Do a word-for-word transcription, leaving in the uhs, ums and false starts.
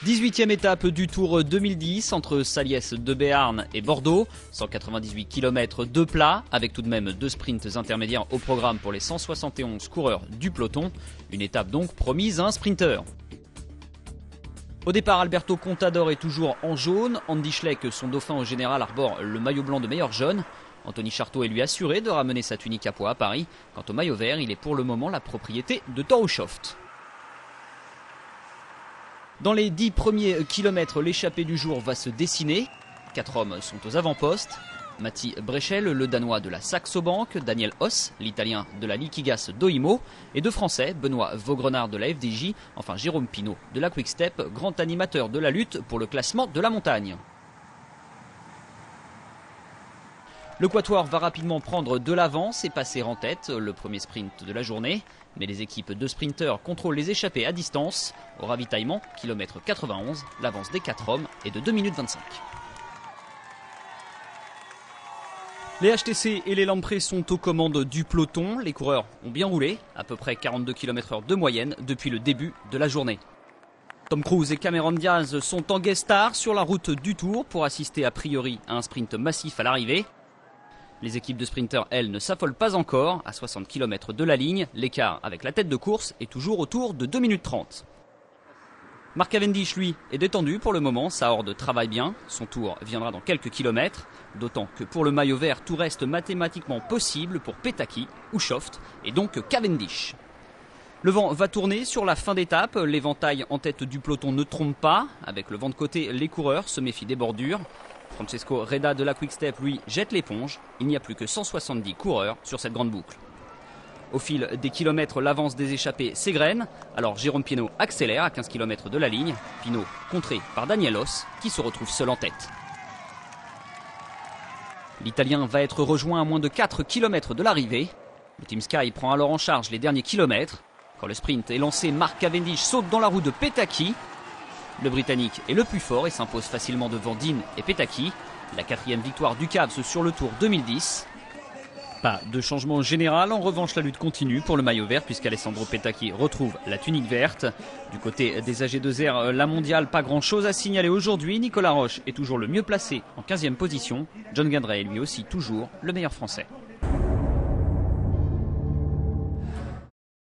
dix-huitième étape du Tour deux mille dix entre Saliès de Béarn et Bordeaux. cent quatre-vingt-dix-huit kilomètres de plat, avec tout de même deux sprints intermédiaires au programme pour les cent soixante et onze coureurs du peloton. Une étape donc promise à un sprinter. Au départ, Alberto Contador est toujours en jaune. Andy Schleck, son dauphin au général, arbore le maillot blanc de meilleur jaune. Anthony Charteau est lui assuré de ramener sa tunique à pois à Paris. Quant au maillot vert, il est pour le moment la propriété de Torushoft. Dans les dix premiers kilomètres, l'échappée du jour va se dessiner. Quatre hommes sont aux avant-postes. Matti Brechel, le Danois de la Saxo Bank, Daniel Hoss, l'Italien de la Liquigas d'Oimo, et deux Français, Benoît Vaugrenard de la F D J, enfin Jérôme Pinault de la Quick Step, grand animateur de la lutte pour le classement de la montagne. Le quatuor va rapidement prendre de l'avance et passer en tête, le premier sprint de la journée. Mais les équipes de sprinteurs contrôlent les échappées à distance. Au ravitaillement, kilomètre quatre-vingt-onze, l'avance des quatre hommes est de deux minutes vingt-cinq. Les H T C et les Lamprey sont aux commandes du peloton. Les coureurs ont bien roulé, à peu près quarante-deux kilomètres heure de moyenne depuis le début de la journée. Tom Cruise et Cameron Diaz sont en guest star sur la route du Tour pour assister a priori à un sprint massif à l'arrivée. Les équipes de sprinteurs, elles, ne s'affolent pas encore. À soixante kilomètres de la ligne, l'écart avec la tête de course est toujours autour de deux minutes trente. Mark Cavendish, lui, est détendu pour le moment. Sa horde travaille bien. Son tour viendra dans quelques kilomètres. D'autant que pour le maillot vert, tout reste mathématiquement possible pour Petacchi ou Shoft et donc Cavendish. Le vent va tourner sur la fin d'étape. L'éventail en tête du peloton ne trompe pas. Avec le vent de côté, les coureurs se méfient des bordures. Francesco Reda de la Quick Step, lui, jette l'éponge. Il n'y a plus que cent soixante-dix coureurs sur cette grande boucle. Au fil des kilomètres, l'avance des échappés s'égrène. Alors Jérôme Pinault accélère à quinze kilomètres de la ligne. Pinault contré par Daniel Hoss, qui se retrouve seul en tête. L'Italien va être rejoint à moins de quatre kilomètres de l'arrivée. Le Team Sky prend alors en charge les derniers kilomètres. Quand le sprint est lancé, Mark Cavendish saute dans la roue de Petacchi. Le Britannique est le plus fort et s'impose facilement devant Dean et Petacchi. La quatrième victoire du Cavs sur le Tour deux mille dix. Pas de changement général, en revanche la lutte continue pour le maillot vert puisqu'Alessandro Petacchi retrouve la tunique verte. Du côté des A G deux R, la mondiale, pas grand chose à signaler aujourd'hui. Nicolas Roche est toujours le mieux placé en quinzième position. John Gadret est lui aussi toujours le meilleur français.